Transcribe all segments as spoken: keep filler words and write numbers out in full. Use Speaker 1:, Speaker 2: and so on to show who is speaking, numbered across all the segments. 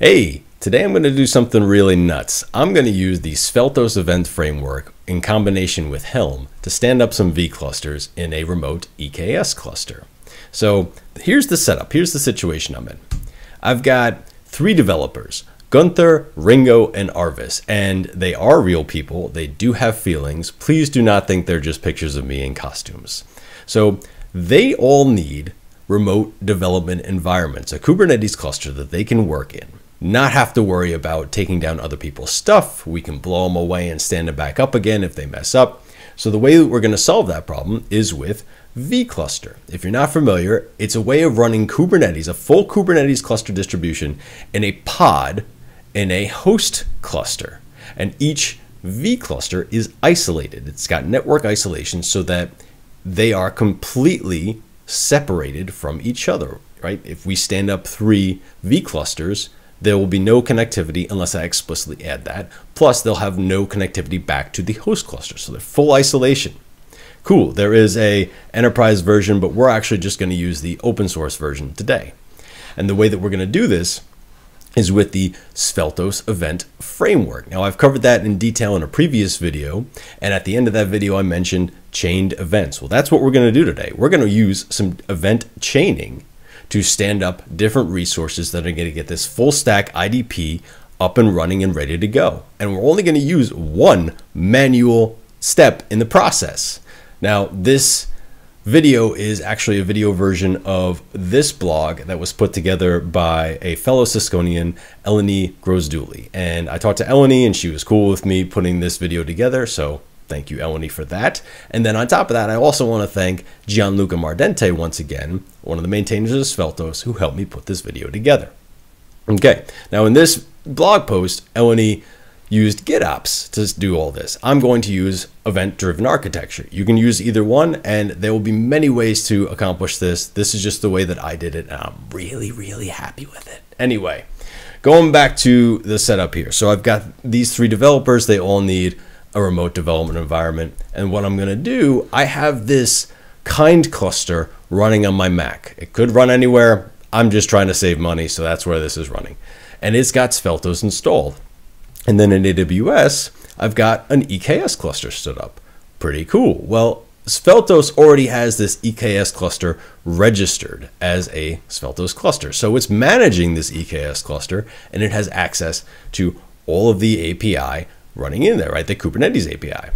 Speaker 1: Hey, today I'm going to do something really nuts. I'm going to use the Sveltos Events Framework in combination with Helm to stand up some vClusters in a remote E K S cluster. So here's the setup. Here's the situation I'm in. I've got three developers, Gunther, Ringo, and Arvis, and they are real people. They do have feelings. Please do not think they're just pictures of me in costumes. So they all need remote development environments, a Kubernetes cluster that they can work in. Not have to worry about taking down other people's stuff. We can blow them away and stand them back up again if they mess up. So the way that we're going to solve that problem is with vCluster. If you're not familiar, it's a way of running Kubernetes, a full Kubernetes cluster distribution in a pod in a host cluster. And each vCluster is isolated. It's got network isolation so that they are completely separated from each other, right? If we stand up three vClusters, there will be no connectivity unless I explicitly add that. Plus, they'll have no connectivity back to the host cluster. So they're full isolation. Cool. There is a enterprise version, but we're actually just going to use the open source version today. And the way that we're going to do this is with the Sveltos Event Framework. Now, I've covered that in detail in a previous video. And at the end of that video, I mentioned chained events. Well, that's what we're going to do today. We're going to use some event chaining to stand up different resources that are going to get this full stack I D P up and running and ready to go. And we're only going to use one manual step in the process. Now, this video is actually a video version of this blog that was put together by a fellow Cisconian, Eleni Grosduli. And I talked to Eleni and she was cool with me putting this video together. So thank you, Eleni, for that. And then on top of that, I also want to thank Gianluca Mardente once again, one of the maintainers of Sveltos, who helped me put this video together. Okay, now in this blog post, Eleni used GitOps to do all this. I'm going to use event-driven architecture. You can use either one, and there will be many ways to accomplish this. This is just the way that I did it, and I'm really, really happy with it. Anyway, going back to the setup here. So I've got these three developers. They all need a remote development environment. And what I'm going to do, I have this kind cluster running on my Mac. It could run anywhere. I'm just trying to save money, so that's where this is running. And it's got Sveltos installed. And then in A W S, I've got an E K S cluster stood up. Pretty cool. Well, Sveltos already has this E K S cluster registered as a Sveltos cluster. So it's managing this E K S cluster, and it has access to all of the A P I running in there, right? The Kubernetes A P I.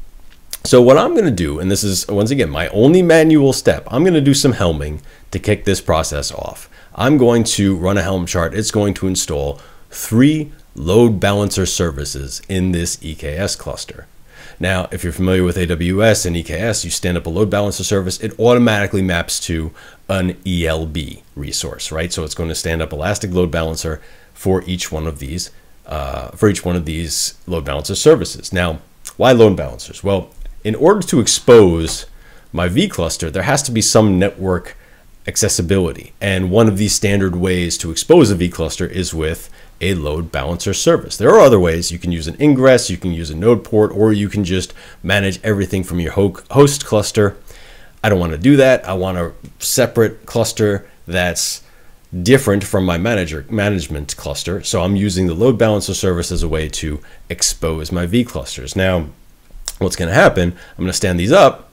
Speaker 1: So what I'm going to do, and this is, once again, my only manual step, I'm going to do some helming to kick this process off. I'm going to run a Helm chart. It's going to install three load balancer services in this E K S cluster. Now, if you're familiar with A W S and E K S, you stand up a load balancer service, it automatically maps to an E L B resource, right? So it's going to stand up Elastic Load Balancer for each one of these Uh, for each one of these load balancer services. Now, why load balancers? Well, in order to expose my vCluster, there has to be some network accessibility. And one of these standard ways to expose a vCluster is with a load balancer service. There are other ways. You can use an ingress, you can use a node port, or you can just manage everything from your host cluster. I don't want to do that. I want a separate cluster that's different from my manager management cluster. So I'm using the load balancer service as a way to expose my vClusters. Now, what's going to happen, I'm going to stand these up,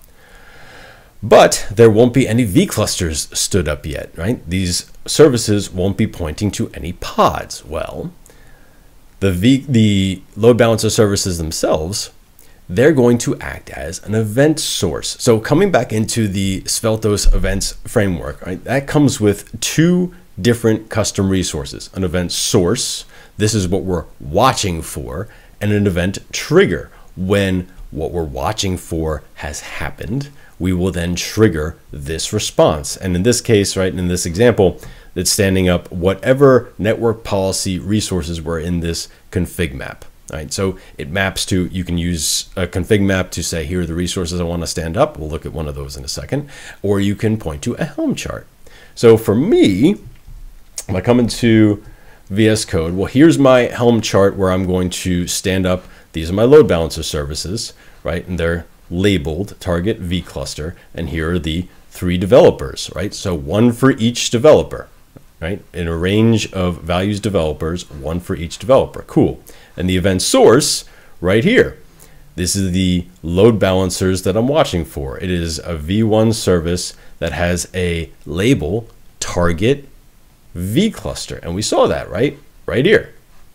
Speaker 1: but there won't be any vClusters stood up yet, right? These services won't be pointing to any pods. Well, the, v, the load balancer services themselves, they're going to act as an event source. So coming back into the Sveltos Events Framework, right, that comes with two different custom resources, an event source. This is what we're watching for, and an event trigger. When what we're watching for has happened, we will then trigger this response. And in this case, right, in this example, it's standing up whatever network policy resources were in this config map. Right, so it maps to, you can use a config map to say, here are the resources I want to stand up. We'll look at one of those in a second. Or you can point to a Helm chart. So for me, if I come into V S Code, well, here's my Helm chart where I'm going to stand up. These are my load balancer services, right? And they're labeled target vCluster. And here are the three developers, right? So one for each developer. right? In a range of values developers, one for each developer. Cool. And the event source right here. This is the load balancers that I'm watching for. It is a v one service that has a label target vCluster. And we saw that, right? Right here.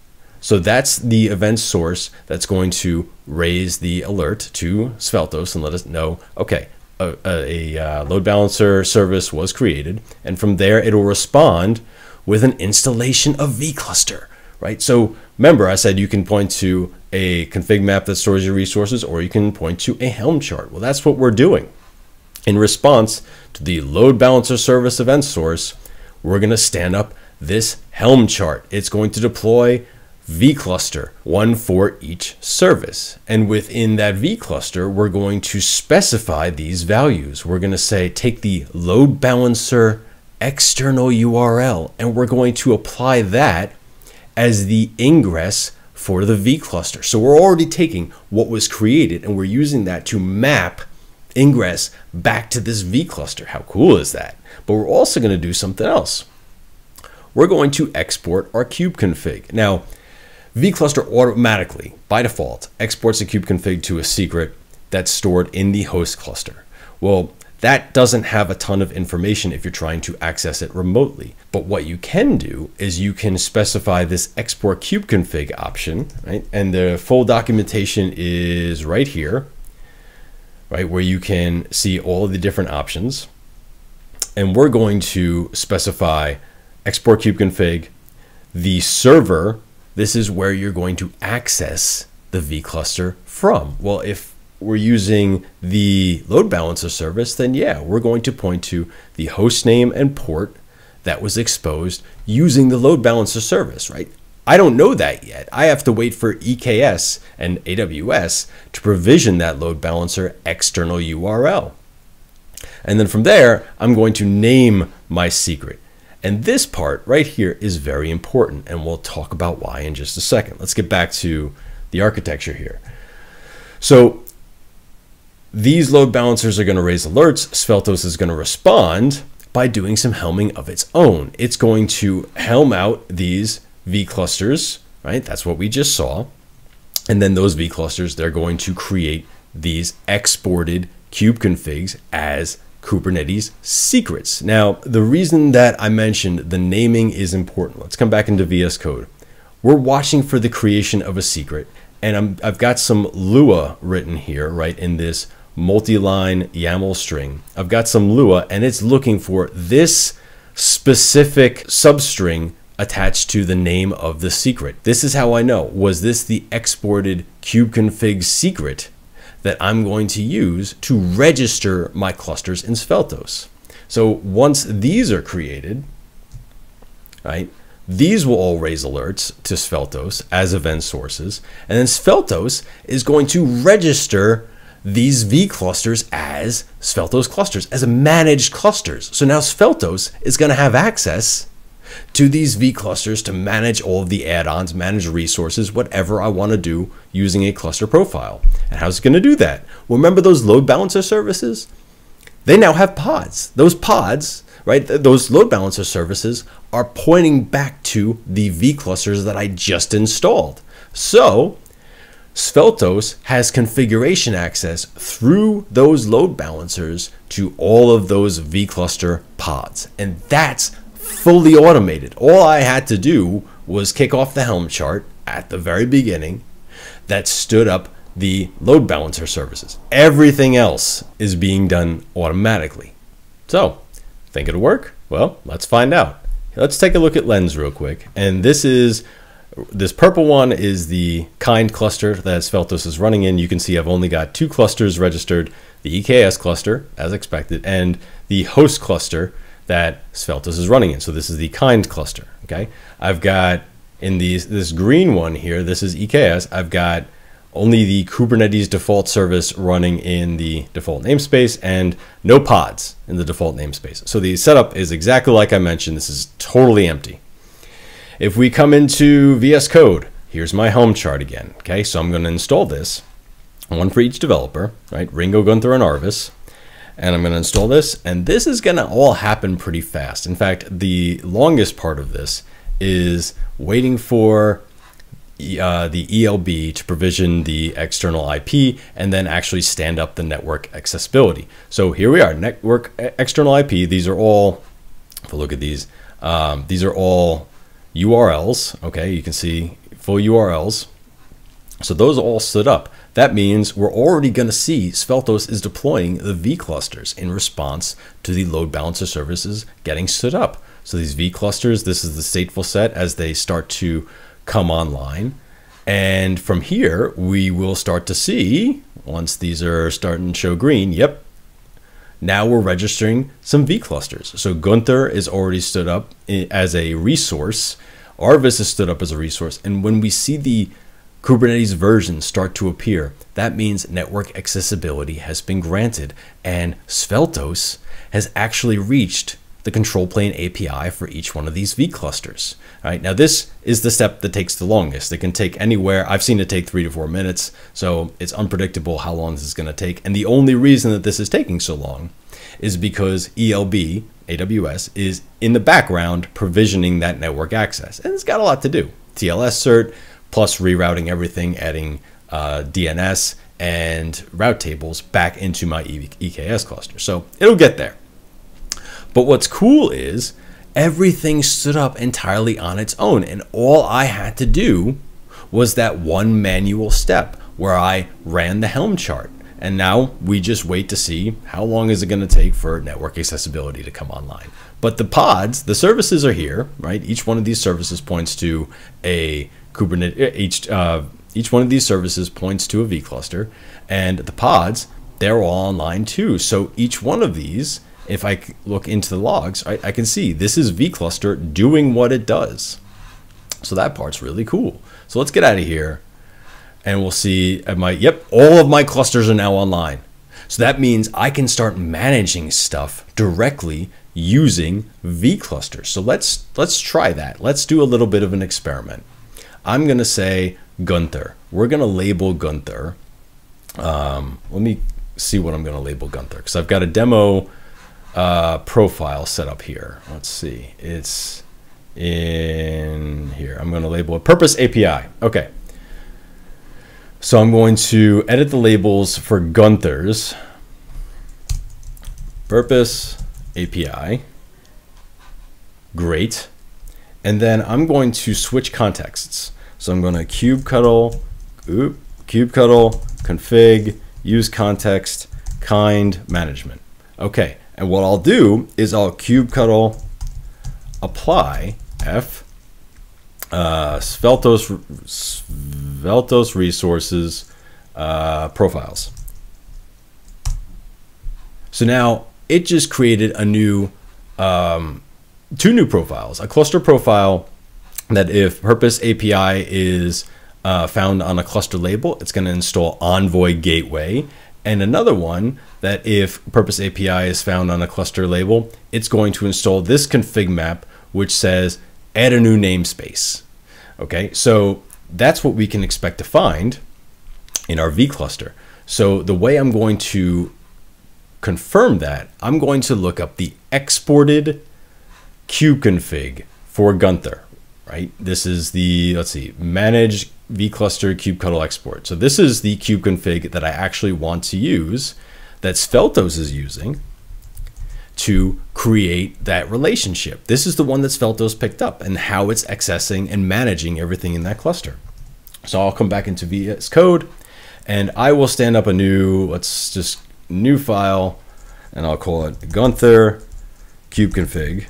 Speaker 1: So that's the event source that's going to raise the alert to Sveltos and let us know, okay, a, a, a load balancer service was created. And from there, it'll respond with an installation of vCluster, right? So remember, I said you can point to a config map that stores your resources, or you can point to a Helm chart. Well, that's what we're doing. In response to the load balancer service event source, we're going to stand up this Helm chart. It's going to deploy vCluster, one for each service. And within that vCluster, we're going to specify these values. We're going to say, take the load balancer external U R L, and we're going to apply that as the ingress for the vCluster. So we're already taking what was created and we're using that to map ingress back to this vCluster. How cool is that? But we're also going to do something else. We're going to export our kube config. Now, vCluster automatically, by default, exports a kube config to a secret that's stored in the host cluster. Well, that doesn't have a ton of information if you're trying to access it remotely. But what you can do is you can specify this export kube config option, right? And the full documentation is right here, right? Where you can see all of the different options. And we're going to specify export kube config, the server. This is where you're going to access the vCluster from. Well, if we're using the load balancer service, then yeah, we're going to point to the host name and port that was exposed using the load balancer service, right? I don't know that yet. I have to wait for E K S and A W S to provision that load balancer external U R L. And then from there, I'm going to name my secret. And this part right here is very important, and we'll talk about why in just a second. Let's get back to the architecture here. So these load balancers are going to raise alerts. Sveltos is going to respond by doing some helming of its own. It's going to helm out these vClusters, right? That's what we just saw. And then those vClusters, they're going to create these exported kube configs as Kubernetes secrets. Now, the reason that I mentioned the naming is important. Let's come back into V S Code. We're watching for the creation of a secret, and I'm, I've got some Lua written here, right, in this multi-line YAML string. I've got some Lua, and it's looking for this specific substring attached to the name of the secret. This is how I know. Was this the exported kubeconfig secret that I'm going to use to register my clusters in Sveltos? So once these are created, right, these will all raise alerts to Sveltos as event sources, and then Sveltos is going to register these vClusters as Sveltos clusters, as managed clusters. So now Sveltos is going to have access to these vClusters to manage all of the add-ons, manage resources, whatever I want to do using a cluster profile. And how's it going to do that? Well, remember those load balancer services? They now have pods. Those pods, right, those load balancer services are pointing back to the vClusters that I just installed. So Sveltos has configuration access through those load balancers to all of those vCluster pods. And that's fully automated. All I had to do was kick off the Helm chart at the very beginning that stood up the load balancer services. Everything else is being done automatically. So, think it'll work? Well, let's find out. Let's take a look at Lens real quick. And this is, this purple one is the kind cluster that Sveltos is running in. You can see I've only got two clusters registered, the E K S cluster, as expected, and the host cluster that Sveltos is running in. So this is the kind cluster, okay? I've got in these, this green one here, this is E K S, I've got only the Kubernetes default service running in the default namespace and no pods in the default namespace. So the setup is exactly like I mentioned. This is totally empty. If we come into V S Code, here's my Helm chart again, okay? So I'm gonna install this, one for each developer, right? Ringo, Gunther, and Arvis. and I'm going to install this, and this is going to all happen pretty fast. In fact, the longest part of this is waiting for uh, the E L B to provision the external I P and then actually stand up the network accessibility. So here we are, network external I P. These are all, if I look at these, um, these are all U R Ls. Okay, you can see full U R Ls. So those are all stood up. That means we're already going to see Sveltos is deploying the vClusters in response to the load balancer services getting stood up. So these vClusters, this is the stateful set as they start to come online. And from here, we will start to see, once these are starting to show green, yep, now we're registering some vClusters. So Gunther is already stood up as a resource. Arvis is stood up as a resource. And when we see the Kubernetes versions start to appear, that means network accessibility has been granted, and Sveltos has actually reached the control plane A P I for each one of these vClusters. All right, now this is the step that takes the longest. It can take anywhere, I've seen it take three to four minutes, so it's unpredictable how long this is going to take. And the only reason that this is taking so long is because E L B, A W S, is in the background provisioning that network access, and it's got a lot to do. T L S cert, plus rerouting everything, adding uh, D N S and route tables back into my E K S cluster. So it'll get there. But what's cool is everything stood up entirely on its own, and all I had to do was that one manual step where I ran the Helm chart. And now we just wait to see how long is it going to take for network accessibility to come online. But the pods, the services are here, right? Each one of these services points to a Kubernetes, each, uh, each one of these services points to a vCluster, and the pods, they're all online too. So each one of these, if I look into the logs, I, I can see this is vCluster doing what it does. So that part's really cool. So let's get out of here, and we'll see at my, yep, all of my clusters are now online. So that means I can start managing stuff directly using vClusters. So let's, let's try that. Let's do a little bit of an experiment. I'm going to say Gunther. We're going to label Gunther. Um, let me see what I'm going to label Gunther, because I've got a demo uh, profile set up here. Let's see. It's in here. I'm going to label it Purpose A P I. Okay. So I'm going to edit the labels for Gunther's Purpose A P I. Great. And then I'm going to switch contexts. So I'm going to kubectl, oop, kubectl, config, use context, kind, management. Okay, and what I'll do is I'll kubectl apply f uh, Sveltos, Sveltos resources uh, profiles. So now it just created a new, um, two new profiles, a cluster profile that if Purpose A P I is uh, found on a cluster label, it's going to install Envoy Gateway. And another one that if Purpose A P I is found on a cluster label, it's going to install this config map, which says add a new namespace. Okay, so that's what we can expect to find in our vCluster. So the way I'm going to confirm that, I'm going to look up the exported kubeconfig for Gunther. Right, this is the, let's see, manage vCluster kubectl export. So this is the kubeconfig that I actually want to use, that Sveltos is using to create that relationship. This is the one that Sveltos picked up and how it's accessing and managing everything in that cluster. So I'll come back into V S Code and I will stand up a new, let's just new file, and I'll call it Gunther kubeconfig.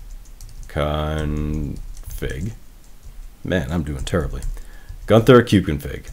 Speaker 1: Con Config. Man, I'm doing terribly. Gunther kubeconfig.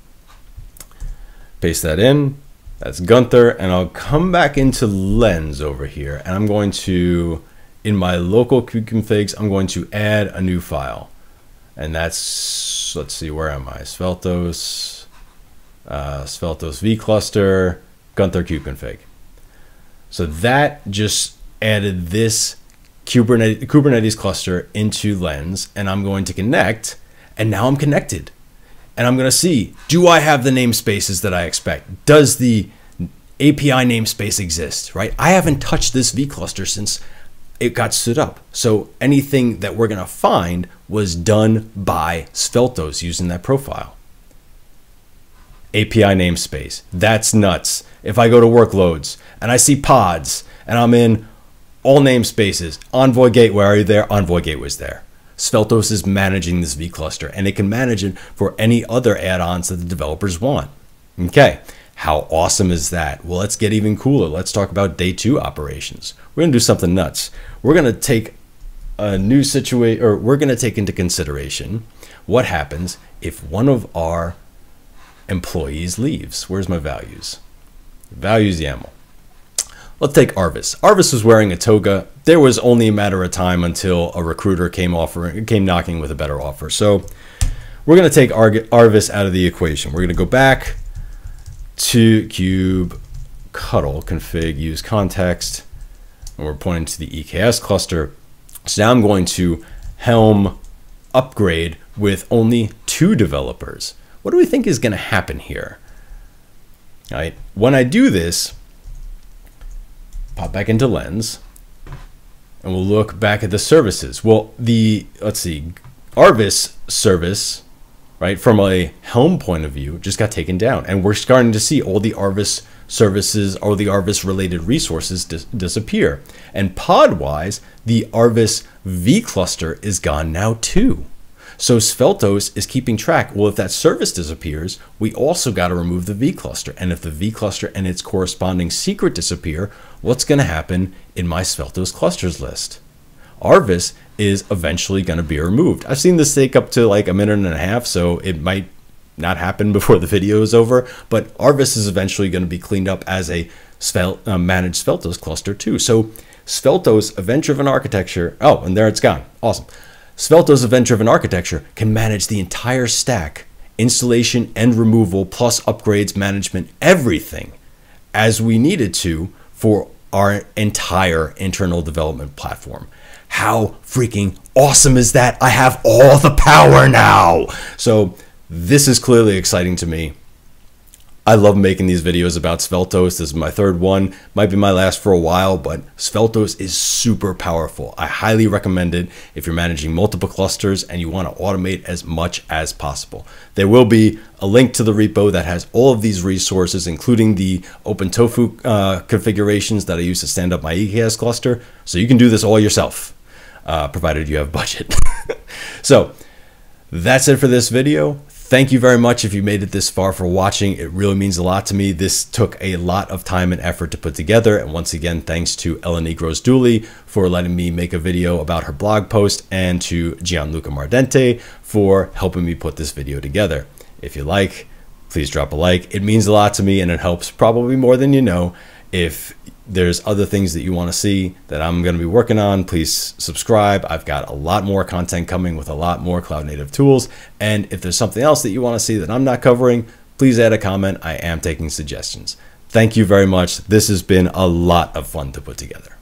Speaker 1: Paste that in. That's Gunther, and I'll come back into Lens over here, and I'm going to, in my local kubeconfigs, I'm going to add a new file, and that's, let's see, where am I? Sveltos, uh, Sveltos vCluster, Gunther kubeconfig. So that just added this Kubernetes, Kubernetes cluster into Lens, and I'm going to connect, and now I'm connected. And I'm going to see, do I have the namespaces that I expect? Does the A P I namespace exists, right? I haven't touched this vCluster since it got stood up. So anything that we're going to find was done by Sveltos using that profile. A P I namespace. That's nuts. If I go to workloads and I see pods and I'm in all namespaces, Envoy Gateway, are you there? Envoy Gateway is there. Sveltos is managing this vCluster, and it can manage it for any other add-ons that the developers want. Okay, how awesome is that? Well, let's get even cooler. Let's talk about day two operations. We're going to do something nuts. We're going to take a new situation, or we're going to take into consideration what happens if one of our employees leaves. Where's my values? Values YAML. Let's take Arvis. Arvis was wearing a toga. There was only a matter of time until a recruiter came offering, came knocking with a better offer. So we're going to take Arvis out of the equation. We're going to go back to cube cuddle config use context, and we're pointing to the E K S cluster. So now I'm going to Helm upgrade with only two developers. What do we think is going to happen here? All right. When I do this, pop back into Lens, and we'll look back at the services. Well, the, let's see, Arvis service, right, from a Helm point of view, just got taken down. And we're starting to see all the Arvis services or the Arvis related resources dis disappear. And pod-wise, the Arvis vCluster is gone now too. So Sveltos is keeping track. Well, if that service disappears, we also got to remove the vCluster. And if the vCluster and its corresponding secret disappear, what's going to happen in my Sveltos clusters list? Arvis is eventually going to be removed. I've seen this take up to like a minute and a half, so it might not happen before the video is over, but Arvis is eventually going to be cleaned up as a Svel uh, managed Sveltos cluster too. So Sveltos event-driven architecture, oh, and there it's gone. Awesome. Sveltos event-driven architecture can manage the entire stack, installation and removal, plus upgrades, management, everything as we needed to for our entire internal development platform. How freaking awesome is that? I have all the power now. So this is clearly exciting to me. I love making these videos about Sveltos. This is my third one. Might be my last for a while, but Sveltos is super powerful. I highly recommend it if you're managing multiple clusters and you want to automate as much as possible. There will be a link to the repo that has all of these resources, including the OpenTofu uh, configurations that I use to stand up my E K S cluster. So you can do this all yourself, uh, provided you have budget. So that's it for this video. Thank you very much if you made it this far for watching. It really means a lot to me. This took a lot of time and effort to put together. And once again, thanks to Eleni Gross-Dooley for letting me make a video about her blog post, and to Gianluca Mardente for helping me put this video together. If you like, please drop a like. It means a lot to me, and it helps probably more than you know. If there's other things that you want to see that I'm going to be working on, please subscribe. I've got a lot more content coming with a lot more cloud native tools. And if there's something else that you want to see that I'm not covering, please add a comment. I am taking suggestions. Thank you very much. This has been a lot of fun to put together.